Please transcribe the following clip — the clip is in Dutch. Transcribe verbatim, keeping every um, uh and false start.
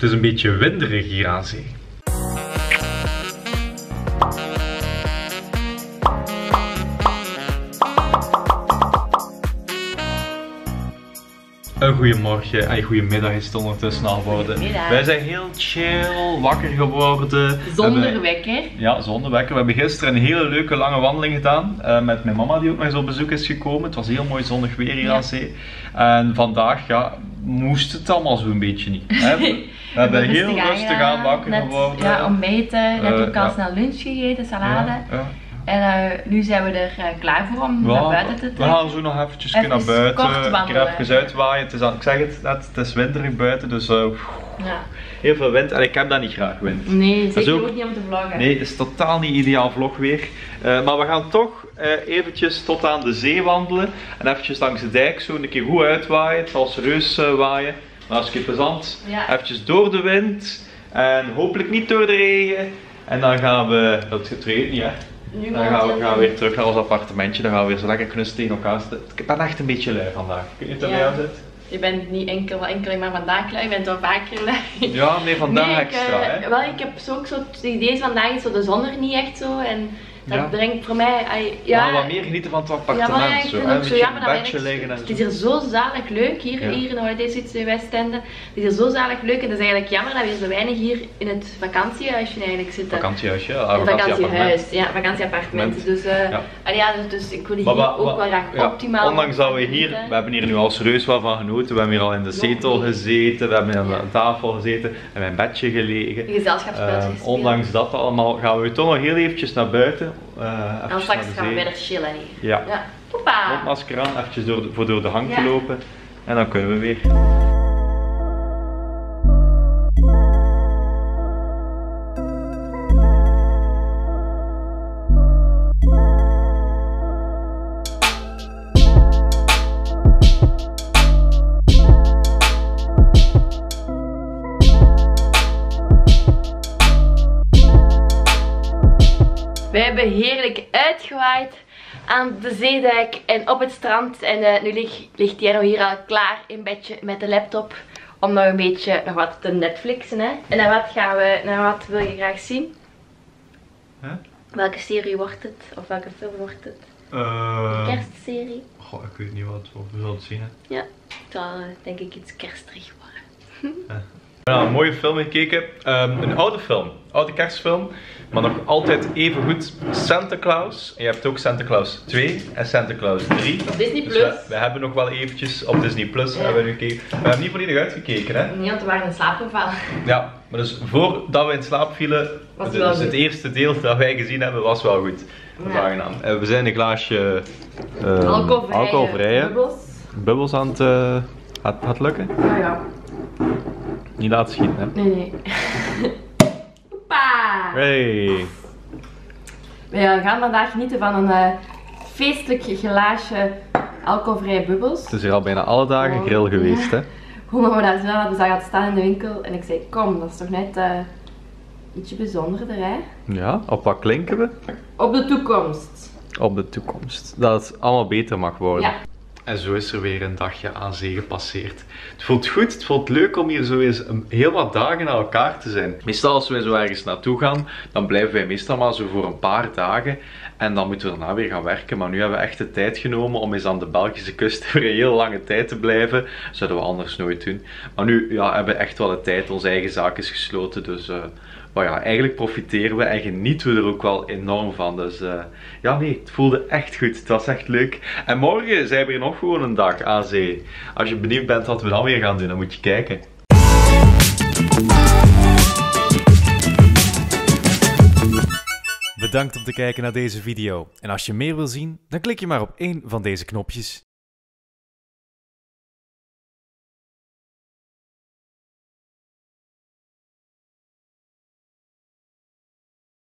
Het is een beetje winderig hier aan zee. Een goeiemorgen en goeiemiddag is het ondertussen al geworden. Wij zijn heel chill, wakker geworden. Zonder hebben, wekker. Ja, zonder wekker. We hebben gisteren een hele leuke lange wandeling gedaan. Uh, met mijn mama die ook nog eens op bezoek is gekomen. Het was heel mooi zonnig weer hier ja. aan zee. En vandaag ja, moest het allemaal zo'n beetje niet. Hè? We, we hebben heel rustig aan wakker net, geworden. Ja, ontbeten. Net ook uh, al ja. snel lunch gegeten, salade. Ja, ja. En uh, nu zijn we er uh, klaar voor om ja, naar buiten te trekken. We gaan zo nog eventjes even naar buiten. Ik ga even uitwaaien. Het is aan, ik zeg het net, het is winderig buiten, dus uh, ja. heel veel wind. En ik heb dat niet graag wind. Nee, zeker ook, ook niet om te vloggen. Nee, het is totaal niet ideaal vlogweer. Uh, maar we gaan toch uh, eventjes tot aan de zee wandelen. En eventjes langs de dijk zo een keer goed uitwaaien. Het zal serieus uh, waaien. Maar als het plezant. Ja. Eventjes door de wind. En hopelijk niet door de regen. En dan gaan we... Dat het regent niet, hè? Nu dan gaan we, gaan we weer terug naar ons appartementje, dan gaan we weer zo lekker knus tegen elkaar zitten. Ik ben echt een beetje lui vandaag. Kun je het bij jou zitten? Je bent niet enkel, enkel maar vandaag lui, je bent wel vaker lui. Ja, nee, vandaag nee, ik, extra. Uh, hè? Wel, ik heb zo ook zo het idee, vandaag is zo de zon er niet echt zo. En dat ja. brengt voor mij... Uh, ja, maar wat meer genieten van het appartement. Ja, maar ja, ik zo, vind ook zo jammer dat bedje liggen en het is hier zo zalig leuk, hier, ja. hier in Holiday Suites in Westende. Het is hier zo zalig leuk en het is eigenlijk jammer dat we hier zo weinig hier in het vakantiehuisje eigenlijk zitten. Vakantiehuisje, ja. Ah, vakantiehuis, ja, vakantieappartement. Dus, uh, ja. Ah, ja, dus ik wil hier maar, maar, ook wel graag ja, optimaal... Ondanks dat we hier, we hebben hier nu al serieus wel van genoten. We hebben hier al in de zetel gezeten, we hebben hier aan tafel gezeten en mijn bedje gelegen. Gezelschapsspelletjes uh, Ondanks dat allemaal gaan we toch nog heel eventjes naar buiten. Uh, en straks gaan we verder chillen hier. Ja. ja. Hoppa! Mondmasker aan, eventjes door de, voor door de hang ja. te lopen. En dan kunnen we weer. We hebben heerlijk uitgewaaid aan de zeedijk en op het strand. En uh, nu ligt, ligt Tierno hier al klaar in bedje met de laptop. Om nog een beetje nog wat te Netflixen. Hè? En naar wat, gaan we, naar wat wil je graag zien? Huh? Welke serie wordt het? Of welke film wordt het? Uh, de kerstserie? Goh, ik weet niet wat we zullen zien. Hè? Ja, het zal uh, denk ik iets kerstrig worden. uh. Ik heb een mooie film gekeken, um, een oude film, oude kerstfilm, maar nog altijd even goed. Santa Claus, en je hebt ook Santa Claus twee en Santa Claus drie. Op Disney Plus. Dus we, we hebben nog wel eventjes op Disney Plus ja. hebben we gekeken. We hebben niet volledig uitgekeken, hè? Nee, want we waren in slaap gevallen. Ja, maar dus voordat we in slaap vielen, was het, dus het eerste deel dat wij gezien hebben was wel goed. Ja. We zijn een glaasje uh, alcoholvrije, alcoholvrije bubbels. bubbels aan het, uh, had, had lukken. Ja, ja. Niet laten schieten, hè? Nee, nee. Hoppa! Hey! We gaan vandaag genieten van een uh, feestelijk glaasje alcoholvrije bubbels. Het is hier al bijna alle dagen oh. grill geweest, hè? Hoe we daar zo hadden zag het staan in de winkel en ik zei, kom, dat is toch net uh, ietsje bijzonderder, hè? Ja, op wat klinken we? Op de toekomst. Op de toekomst. Dat het allemaal beter mag worden. Ja. En zo is er weer een dagje aan zee gepasseerd. Het voelt goed, het voelt leuk om hier zo eens heel wat dagen naar elkaar te zijn. Meestal als wij zo ergens naartoe gaan, dan blijven wij meestal maar zo voor een paar dagen. En dan moeten we daarna weer gaan werken. Maar nu hebben we echt de tijd genomen om eens aan de Belgische kust voor een heel lange tijd te blijven. Dat zouden we anders nooit doen. Maar nu ja, hebben we echt wel de tijd, onze eigen zaak is gesloten. Dus uh, maar ja, eigenlijk profiteren we en genieten we er ook wel enorm van. Dus uh, ja, nee, het voelde echt goed. Het was echt leuk. En morgen zijn we hier nog gewoon een dag aan zee. Als je benieuwd bent wat we dan weer gaan doen, dan moet je kijken. Bedankt om te kijken naar deze video. En als je meer wil zien, dan klik je maar op één van deze knopjes.